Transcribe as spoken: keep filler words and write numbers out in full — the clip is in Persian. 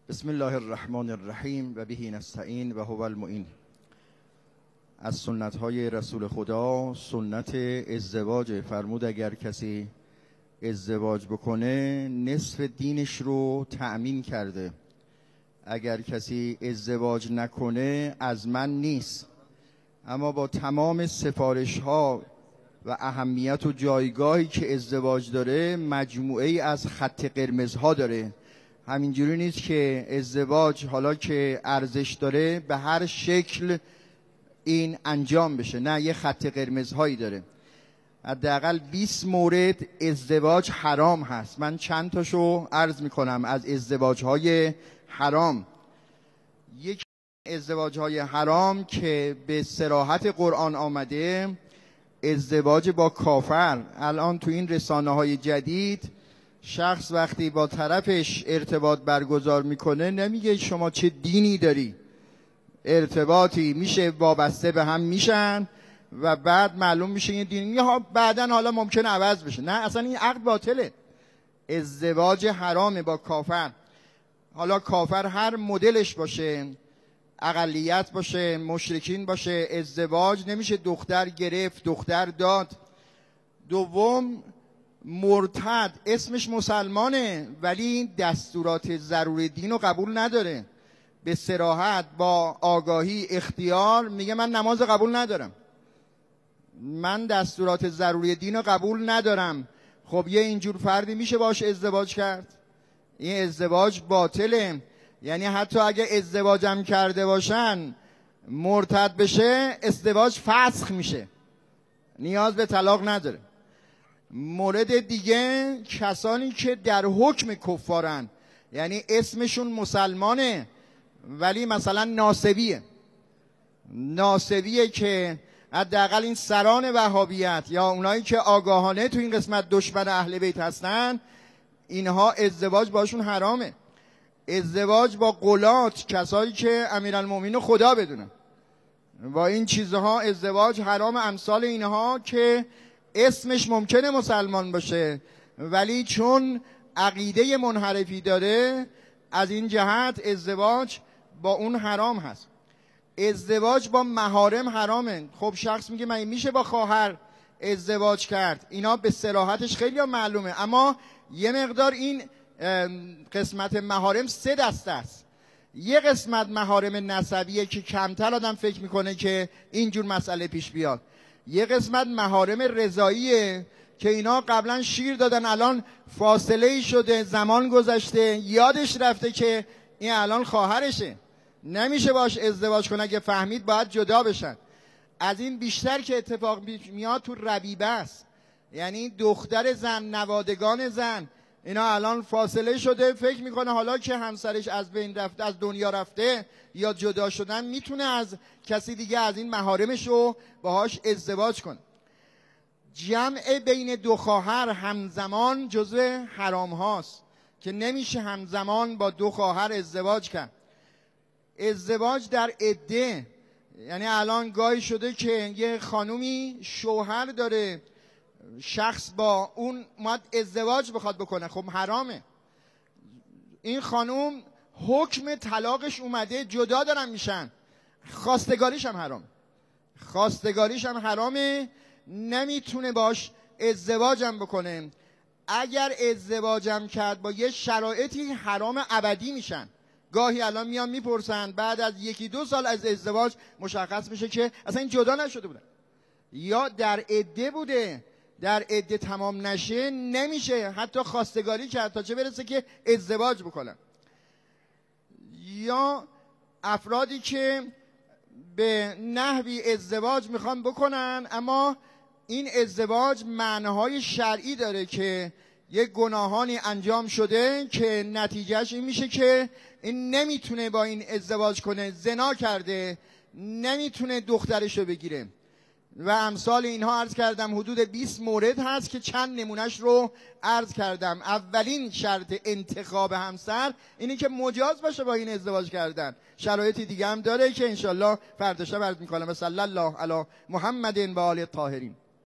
بسم الله الرحمن الرحیم و به نستعین و هو المعین. از سنت های رسول خدا سنت ازدواج. فرمود اگر کسی ازدواج بکنه نصف دینش رو تأمین کرده، اگر کسی ازدواج نکنه از من نیست. اما با تمام سفارش ها و اهمیت و جایگاهی که ازدواج داره، مجموعه ای از خط قرمزها داره. همینجوری نیست که ازدواج حالا که ارزش داره به هر شکل این انجام بشه، نه، یه خط قرمزهایی داره. حداقل بیست مورد ازدواج حرام هست. من چند تاشو عرض میکنم از ازدواجهای حرام. یک ازدواجهای حرام که به صراحت قرآن آمده، ازدواج با کافر. الان تو این رسانه های جدید شخص وقتی با طرفش ارتباط برگزار میکنه نمیگه شما چه دینی داری، ارتباطی میشه وابسته به هم میشن و بعد معلوم میشه این دینی ها بعدن حالا ممکنه عوض بشه. نه، اصلا این عقد باطله. ازدواج حرامه با کافر. حالا کافر هر مدلش باشه، اقلیت باشه، مشرکین باشه، ازدواج نمیشه دختر گرفت دختر داد. دوم، مرتد اسمش مسلمانه ولی دستورات ضروری دین رو قبول نداره، به صراحت با آگاهی اختیار میگه من نماز قبول ندارم، من دستورات ضروری دین رو قبول ندارم. خب یه اینجور فردی میشه باش ازدواج کرد؟ این ازدواج باطله. یعنی حتی اگه ازدواجم کرده باشن مرتد بشه ازدواج فسخ میشه، نیاز به طلاق نداره. مورد دیگه، کسانی که در حکم کفارن، یعنی اسمشون مسلمانه ولی مثلا ناسبیه ناسبیه که حداقل این سران وهابیت یا اونایی که آگاهانه تو این قسمت دشمن اهل بیت هستن، اینها ازدواج باشون حرامه. ازدواج با غلات، کسایی که امیرالمومنین خدا بدونن، با این چیزها ازدواج حرام. امثال اینها که اسمش ممکنه مسلمان باشه ولی چون عقیده منحرفی داره، از این جهت ازدواج با اون حرام هست. ازدواج با محارم حرامه. خب شخص میگه من میشه با خواهر ازدواج کرد، اینا به صراحتش خیلی معلومه. اما یه مقدار این قسمت محارم سه دسته است. یه قسمت محارم نسبیه که کمتر آدم فکر میکنه که اینجور مسئله پیش بیاد. یه قسمت محارم رضاییه که اینا قبلا شیر دادن، الان فاصله ای شده، زمان گذشته، یادش رفته که این الان خواهرشه، نمیشه باش ازدواج کنه، اگه فهمید باید جدا بشن. از این بیشتر که اتفاق میاد تو ربیبه است، یعنی دختر زن، نوادگان زن، اینا الان فاصله شده، فکر میکنه حالا که همسرش از بین رفته، از دنیا رفته یا جدا شدن، میتونه از کسی دیگه از این محارمش رو باهاش ازدواج کنه. جمع بین دو خواهر همزمان جزو حرام هاست که نمیشه همزمان با دو خواهر ازدواج کرد. ازدواج در عده، یعنی الان گاهی شده که یه خانومی شوهر داره، شخص با اون اومد ازدواج بخواد بکنه، خب حرامه. این خانوم حکم طلاقش اومده، جدا دارن میشن، خواستگاریش هم حرام خواستگاریش هم حرامه، نمیتونه باش ازدواجم بکنه. اگر ازدواجم کرد با یه شرایطی، حرام ابدی میشن. گاهی الان میان میپرسن بعد از یکی دو سال از ازدواج مشخص میشه که اصلا این جدا نشده بودن یا در عده بوده، در عده تمام نشه، نمیشه حتی خواستگاری کرد تا چه برسه که ازدواج بکنن. یا افرادی که به نحوی ازدواج میخوان بکنن اما این ازدواج معناهای شرعی داره که یک گناهانی انجام شده که نتیجهش این میشه که این نمیتونه با این ازدواج کنه، زنا کرده، نمیتونه دخترشو بگیره و امثال اینها. عرض کردم حدود بیست مورد هست که چند نمونش رو عرض کردم. اولین شرط انتخاب همسر اینه که مجاز باشه با این ازدواج کردن. شرایطی دیگه هم داره که انشالله فردا شب عرض میکنم. صلی الله علی محمد و آل الطاهرین.